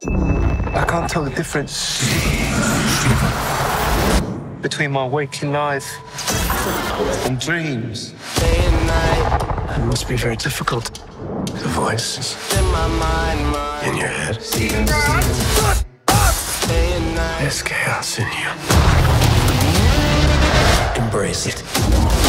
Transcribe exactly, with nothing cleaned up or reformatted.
I can't tell the difference between my waking life and dreams. Day and night. It must be very difficult. The voices In my mind, mind. in your head. Day and night. There's chaos in you. Embrace it.